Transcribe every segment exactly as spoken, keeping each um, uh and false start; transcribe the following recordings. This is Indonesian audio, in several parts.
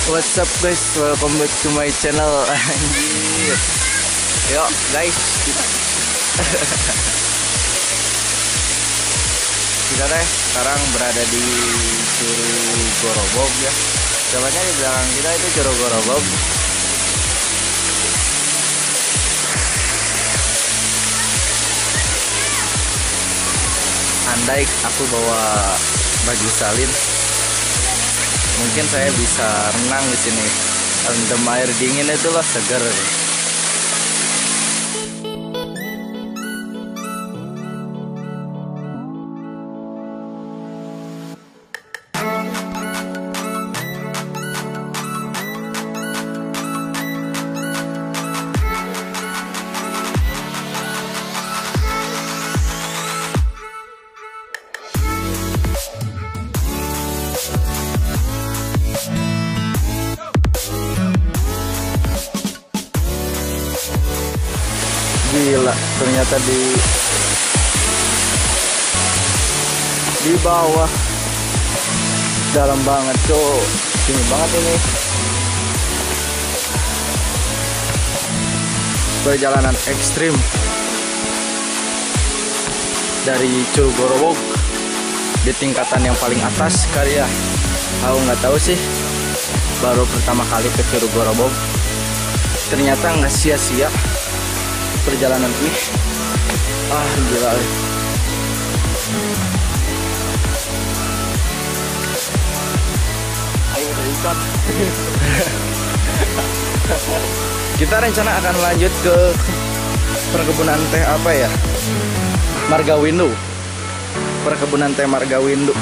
What's up guys, welcome back to my channel. Anjir. Yuk guys. Kita deh sekarang berada di Curug Gorobog ya. Namanya di belakang kita itu Curug Gorobog. Andai aku bawa baju salin, mungkin saya bisa renang di sini. Rendam air dingin itu loh, segar. Gila, ternyata di di bawah dalam banget tuh, tinggi banget ini. Perjalanan ekstrim dari Curug Gorobog di tingkatan yang paling atas kali ya. Aku nggak tahu sih, baru pertama kali ke Curug Gorobog. Ternyata nggak sia-sia perjalanan ini. Ah gila. Ayo ikan. Kita rencana akan lanjut ke perkebunan teh apa ya? Margawindu. Perkebunan teh Margawindu.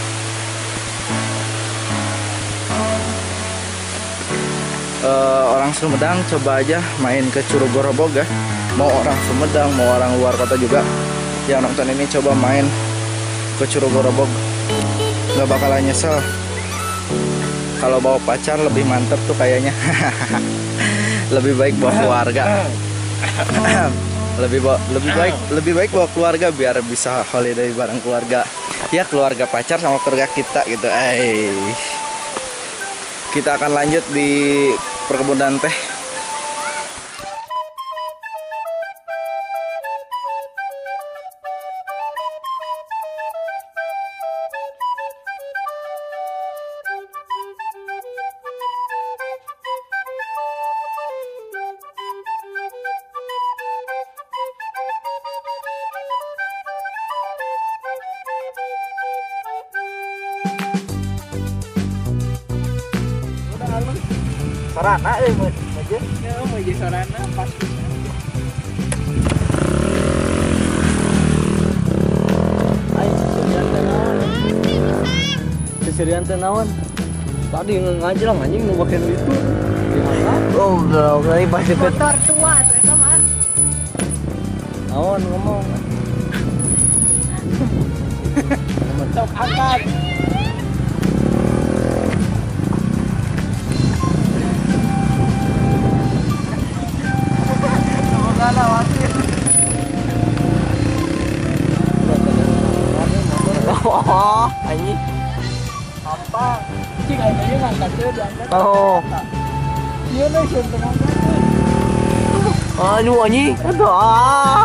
Uh, orang Sumedang coba aja main ke Curug Gorobog ya. Mau orang Sumedang, mau orang luar kota juga yang nonton ini coba main ke Curug Gorobog, nggak bakalan nyesel. Kalau bawa pacar lebih mantep tuh kayaknya. Lebih baik bawa keluarga. lebih bawa, lebih baik lebih baik bawa keluarga biar bisa holiday bareng keluarga. Ya keluarga pacar sama keluarga kita gitu. Eh, kita akan lanjut di perkebunan teh. Sarana eh mah aja. Ya mau jadi sarana pas. Ayo sesirian teh naon. Sesirian teh naon? Tadi ngajlang anjing nu bakeun itu. Diangkat. Oh, udah kali pas deket. Motor tua eta mah. Naon ngomong. Sok angkat. Oh, anjing. Apa? Cing aya ieu ngangkat teh diangkat. Oh. Ieu mah sieun ngangkat. Aduh anjing. Aduh. Ah.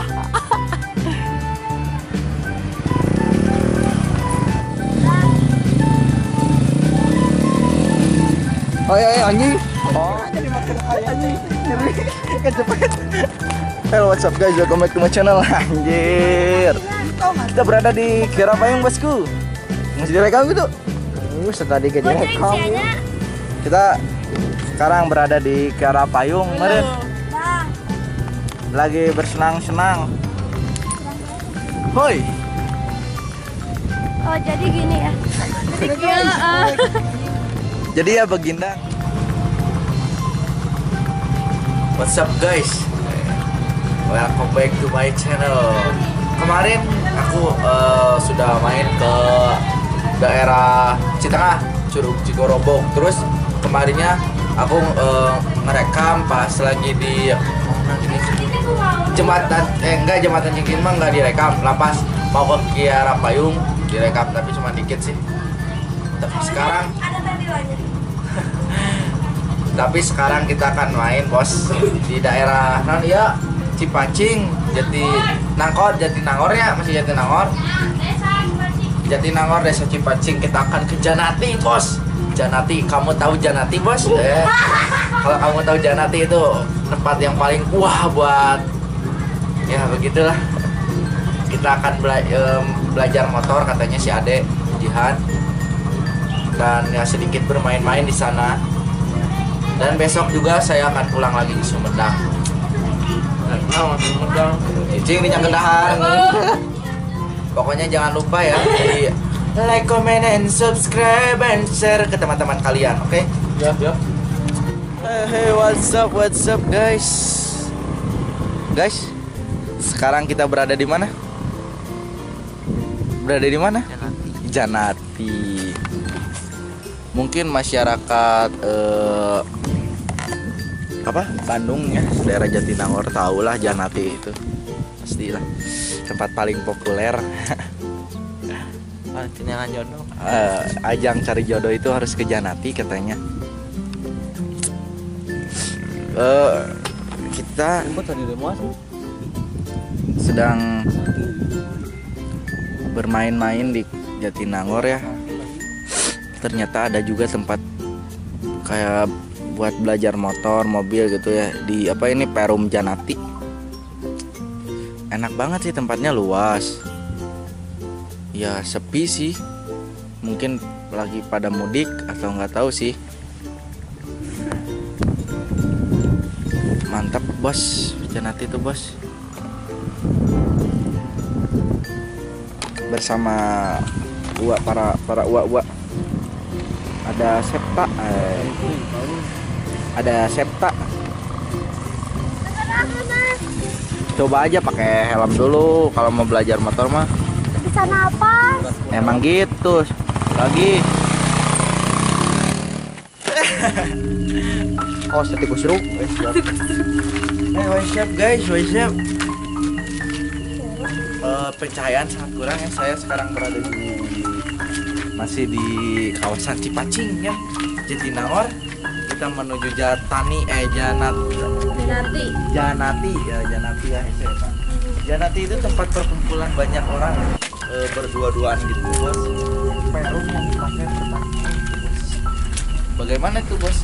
Oh ya anjing. Oh, Jadi makan aya anjing. Nyeri kecepet. Hello, what's up guys, welcome back to my channel. Anjir, kita berada di Kiara Payung bosku. Masih direkam gitu? Uh, tadi ke direkam. Kita sekarang berada di Kiara Payung, meren. Lagi bersenang-senang. Hoi. Oh jadi gini ya. Jadi ya Baginda. What's up guys? Welcome back to my channel. Kemarin aku uh, sudah main ke daerah Citengah, Curug Gorobog. Terus kemarinnya aku uh, merekam pas lagi di mana ini jembatan, eh enggak jembatan Cingkin mah enggak direkam. Lapas mau ke Kiara Payung direkam tapi cuma dikit sih. Tapi sekarang Tapi sekarang kita akan main bos di daerah non ya Cipacing, Jati Nangor, Jati Nangor ya, masih Jati Nangor. Jati Nangor desa Cipacing, kita akan ke Janati bos. Janati, kamu tahu Janati bos? Eh, kalau kamu tahu Janati itu tempat yang paling wah buat ya begitulah. Kita akan bela em, belajar motor katanya si Ade Jihan, dan ya sedikit bermain-main di sana. Dan besok juga saya akan pulang lagi ke Sumedang. Oh, Sumedang. Cicing di Kendahan. Pokoknya jangan lupa ya di like, comment, and subscribe and share ke teman-teman kalian, oke? Okay? Ya, ya. Hey, what's up, what's up, guys? Guys, sekarang kita berada di mana? Berada di mana? Janati. Janati. Mungkin masyarakat eh, apa Bandung ya, daerah Jatinangor tahulah Janati itu pastilah tempat paling populer. Kenyangan jodoh. Uh, ajang cari jodoh itu harus ke Janati katanya. Uh, kita sedang bermain-main di Jatinangor ya. Ternyata ada juga tempat kayak buat belajar motor, mobil gitu ya di apa ini Perum Janati. Enak banget sih, tempatnya luas. Ya sepi sih. Mungkin lagi pada mudik atau nggak tahu sih. Mantap bos, Janati tuh bos. Bersama uak para para uak-uak. Ada Septa, eh, ada Septa. Coba aja pakai helm dulu kalau mau belajar motor mah. Bisa napas. Emang gitu. Lagi. Oh, setikus seru. Eh, what's up guys, what's up? Uh, pencahayaan sangat kurang ya. Saya sekarang berada di masih di kawasan Cipacing ya, Jatinangor. Kita menuju Jatani eh Janat Nanti. Janati ya, Janati ya saya Pak. Janati itu tempat perkumpulan banyak orang e, berdua-duaan gitu bos. Perum yang dipakai pertanian gitu, bos. Bagaimana itu bos?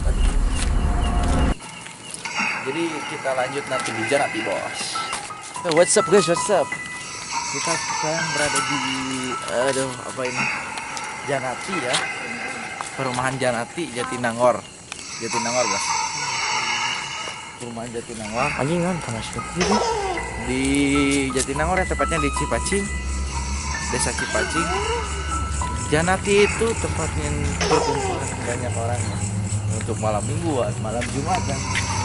Jadi kita lanjut nanti di Janati bos. Hey, what's up guys, what's up? Kita sekarang berada di aduh apa ini? Janati ya. Perumahan Janati, Jatinangor. Jatinangor bos. Perumahan Jatinangor. Anjing kan panas tuh. Di Jatinangor ya, tepatnya di Cipacing, desa Cipacing. Janati itu tempatnya perkumpulan banyak orang ya, untuk malam minggu, malam Jumat kan.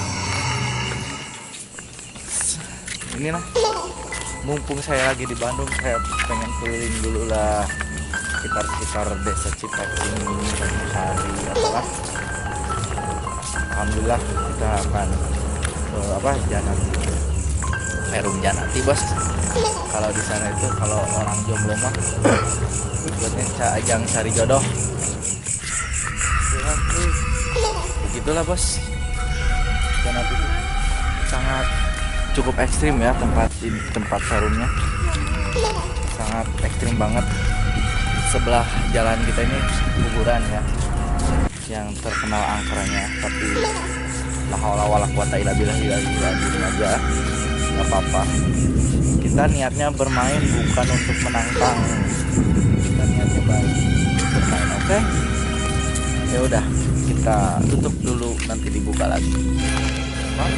Inilah, mumpung saya lagi di Bandung, saya pengen keliling dulu lah sekitar-sekitar desa Cipacing, hari apa. Alhamdulillah kita akan ke apa Janati, Perum Janati bos. Kalau di sana itu kalau orang jomblo mah buatnya ajang cari jodoh. Begitulah bos. Janati itu sangat cukup ekstrim ya tempat ini, tempat Perumnya sangat ekstrim banget. Sebelah jalan kita ini kuburan ya, yang terkenal angkernya, tapi la haula wala quwata illa billah aja, nggak apa-apa. Kita niatnya bermain bukan untuk menantang, kita niatnya baik bermain, oke? Okay? Ya udah, kita tutup dulu, nanti dibuka lagi. Hah?